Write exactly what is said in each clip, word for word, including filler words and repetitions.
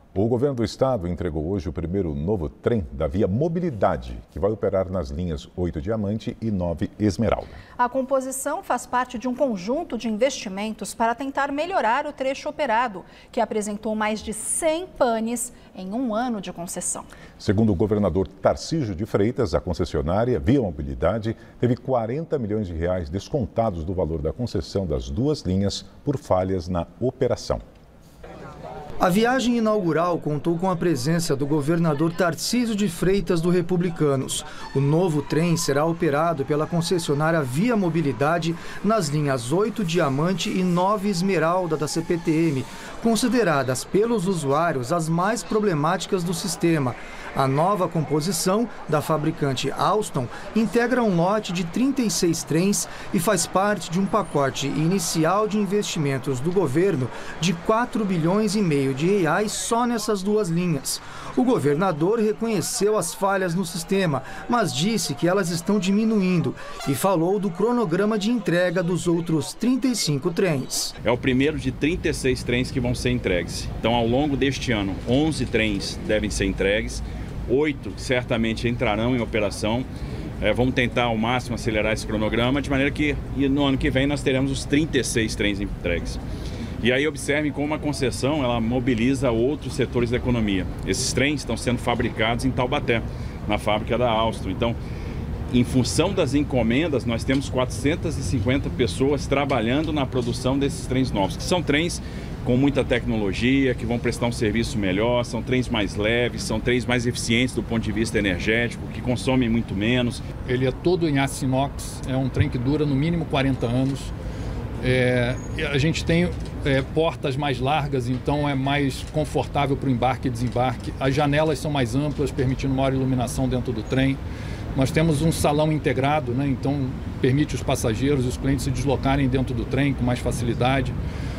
O governo do estado entregou hoje o primeiro novo trem da Via Mobilidade, que vai operar nas linhas oito Diamante e nove Esmeralda. A composição faz parte de um conjunto de investimentos para tentar melhorar o trecho operado, que apresentou mais de cem panes em um ano de concessão. Segundo o governador Tarcísio de Freitas, a concessionária Via Mobilidade teve quarenta milhões de reais descontados do valor da concessão das duas linhas por falhas na operação. A viagem inaugural contou com a presença do governador Tarcísio de Freitas do Republicanos. O novo trem será operado pela concessionária Via Mobilidade nas linhas oito Diamante e nove Esmeralda da C P T M, consideradas pelos usuários as mais problemáticas do sistema. A nova composição da fabricante Alstom integra um lote de trinta e seis trens e faz parte de um pacote inicial de investimentos do governo de quatro bilhões e meio de reais só nessas duas linhas. O governador reconheceu as falhas no sistema, mas disse que elas estão diminuindo e falou do cronograma de entrega dos outros trinta e cinco trens. É o primeiro de trinta e seis trens que vão ser entregues. Então, ao longo deste ano, onze trens devem ser entregues. Oito certamente entrarão em operação. É, vamos tentar ao máximo acelerar esse cronograma, de maneira que no ano que vem nós teremos os trinta e seis trens entregues. E aí observem como a concessão ela mobiliza outros setores da economia. Esses trens estão sendo fabricados em Taubaté, na fábrica da Alstom. Então, em função das encomendas, nós temos quatrocentas e cinquenta pessoas trabalhando na produção desses trens novos, que são trens com muita tecnologia, que vão prestar um serviço melhor, são trens mais leves, são trens mais eficientes do ponto de vista energético, que consomem muito menos. Ele é todo em aço inox, é um trem que dura no mínimo quarenta anos. É, a gente tem é, portas mais largas, então é mais confortável para o embarque e desembarque. As janelas são mais amplas, permitindo maior iluminação dentro do trem. Nós temos um salão integrado, né, então permite os passageiros e os clientes se deslocarem dentro do trem com mais facilidade.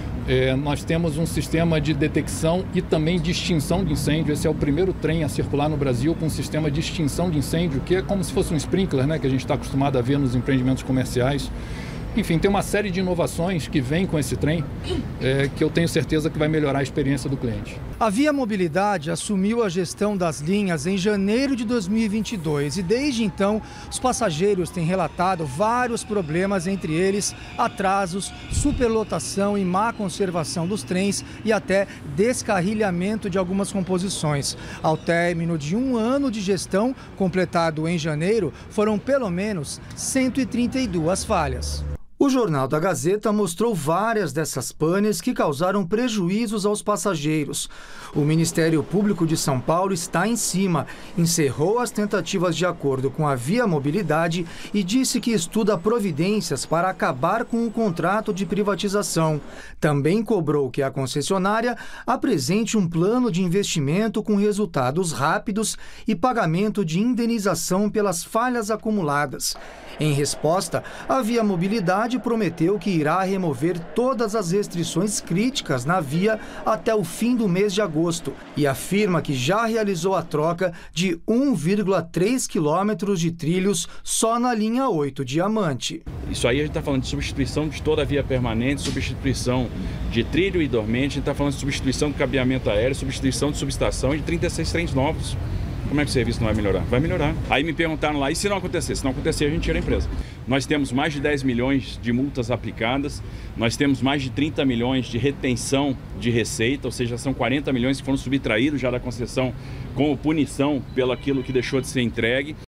É, nós temos um sistema de detecção e também de extinção de incêndio. Esse é o primeiro trem a circular no Brasil com um sistema de extinção de incêndio, que é como se fosse um sprinkler, né, que a gente está acostumado a ver nos empreendimentos comerciais. Enfim, tem uma série de inovações que vêm com esse trem, é, que eu tenho certeza que vai melhorar a experiência do cliente. A Via Mobilidade assumiu a gestão das linhas em janeiro de dois mil e vinte e dois e desde então os passageiros têm relatado vários problemas, entre eles atrasos, superlotação e má conservação dos trens e até descarrilhamento de algumas composições. Ao término de um ano de gestão, completado em janeiro, foram pelo menos cento e trinta e duas falhas. O Jornal da Gazeta mostrou várias dessas panes que causaram prejuízos aos passageiros. O Ministério Público de São Paulo está em cima, encerrou as tentativas de acordo com a Via Mobilidade e disse que estuda providências para acabar com o contrato de privatização. Também cobrou que a concessionária apresente um plano de investimento com resultados rápidos e pagamento de indenização pelas falhas acumuladas. Em resposta, a Via Mobilidade prometeu que irá remover todas as restrições críticas na via até o fim do mês de agosto e afirma que já realizou a troca de um vírgula três quilômetros de trilhos só na linha oito Diamante. Isso aí a gente está falando de substituição de toda a via permanente, substituição de trilho e dormente, a gente está falando de substituição do cabeamento aéreo, substituição de subestação e de trinta e seis trens novos. Como é que o serviço não vai melhorar? Vai melhorar. Aí me perguntaram lá, e se não acontecer? Se não acontecer, a gente tira a empresa. Nós temos mais de dez milhões de multas aplicadas, nós temos mais de trinta milhões de retenção de receita, ou seja, são quarenta milhões que foram subtraídos já da concessão como punição pelo aquilo que deixou de ser entregue.